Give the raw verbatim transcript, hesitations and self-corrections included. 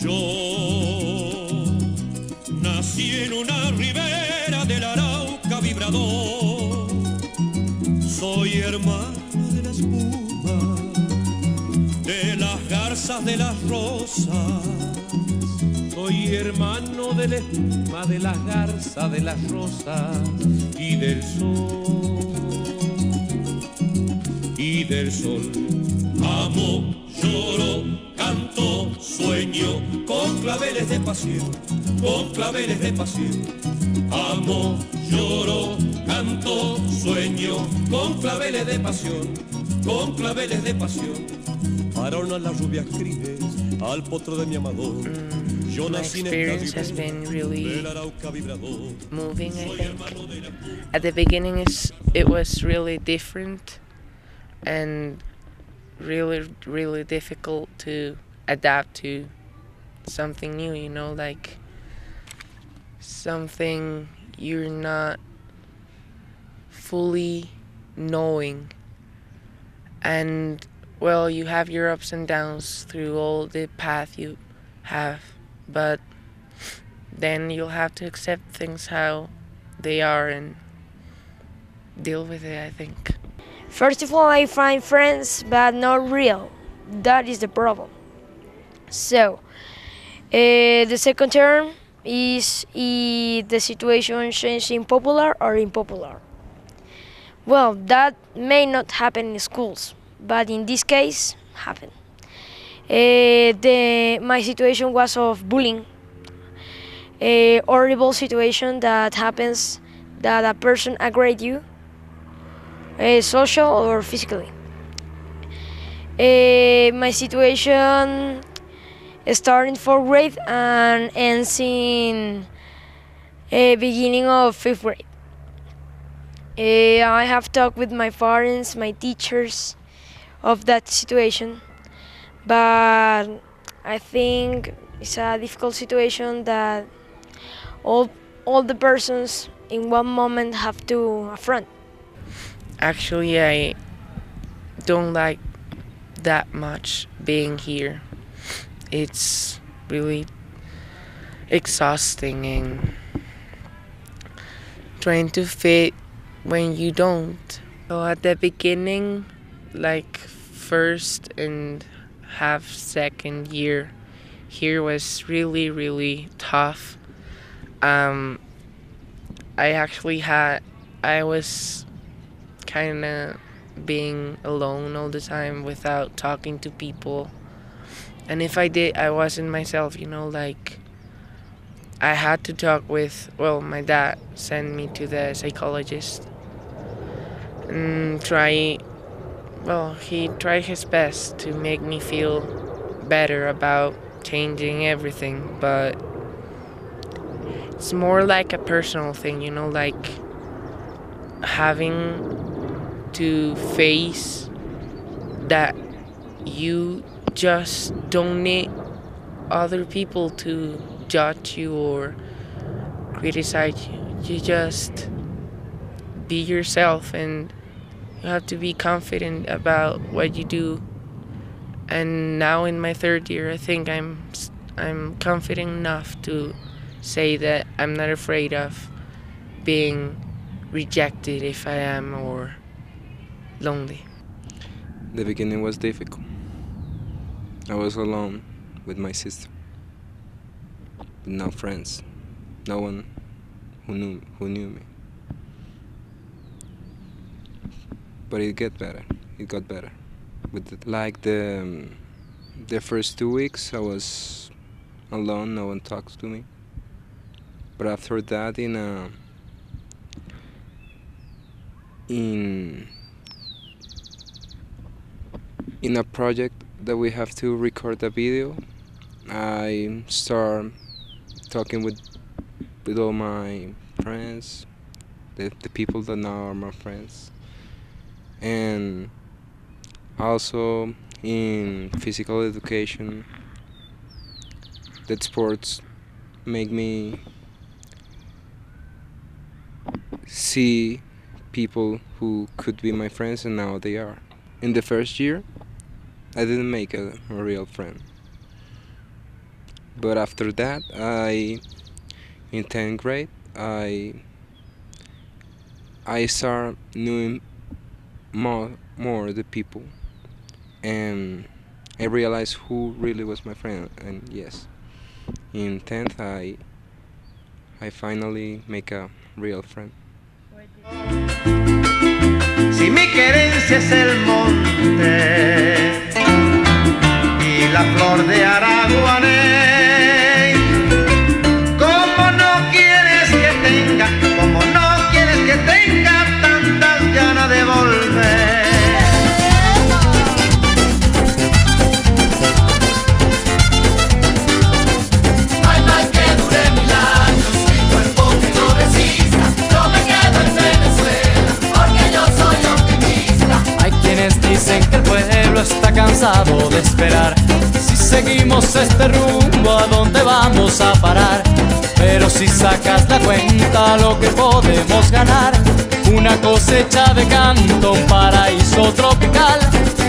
Yo nací en una ribera del Arauca vibrador, soy hermano de la espuma, de las garzas, de las rosas. Soy hermano de la espuma, de las garzas, de las rosas y del sol, y del sol. Amo, lloro, canto, sueño, con claveles de pasión, con claveles de pasión. Amo, lloro, canto, sueño, con claveles de pasión, con claveles de pasión. Pararon las rubias crines al potro de mi amador. Mm, my experience has been really moving, I think. At the beginning, it's, it was really different and really, really difficult to adapt to something new, you know, like something you're not fully knowing. And well, you have your ups and downs through all the path you have, but then you'll have to accept things how they are and deal with it, I think. First of all, I find friends, but not real. That is the problem. So, uh, the second term is if the situation changes in popular or unpopular. Well, that may not happen in schools, but in this case, happened. Uh, the, my situation was of bullying, a horrible situation that happens that a person aggravates you, uh, social or physically. Uh, my situation started in fourth grade and ends in uh, beginning of fifth grade. Uh, I have talked with my parents, my teachers, of that situation, but I think it's a difficult situation that all all the persons in one moment have to affront. Actually, I don't like that much being here. It's really exhausting and trying to fit when you don't. So at the beginning, like first and half second year here was really, really tough. Um, I actually had, I was kind of being alone all the time without talking to people. And if I did, I wasn't myself, you know, like I had to talk with, well, my dad sent me to the psychologist and try, well, he tried his best to make me feel better about changing everything, but it's more like a personal thing, you know, like having to face that you just don't need other people to judge you or criticize you. You just be yourself and you have to be confident about what you do. And now in my third year, I think I'm I'm confident enough to say that I'm not afraid of being rejected if I am or lonely. The beginning was difficult. I was alone with my sister, with no friends, no one who knew who knew me. But it got better. It got better. With the, like the um, the first two weeks, I was alone. No one talks to me. But after that, in a in in a project that we have to record a video, I start talking with with all my friends, the the people that now are my friends, and also in physical education, that sports make me see people who could be my friends and now they are. In the first year, I didn't make a, a real friend, But after that, I in tenth grade, I I start knowing more more the people, and I realized who really was my friend. And yes, in tenth, I I finally make a real friend. Si mi querencia es el monte y la flor de Araguaney, ¿cómo no quieres que tenga, cómo no quieres que tenga tantas ganas de volver? No hay mal que dure mil años, mi cuerpo que no resista. Yo me quedo en Venezuela porque yo soy optimista. Hay quienes dicen que el pueblo está cansado de esperar. Si seguimos este rumbo, ¿a dónde vamos a parar? Pero si sacas la cuenta, lo que podemos ganar, una cosecha de canto, un paraíso tropical.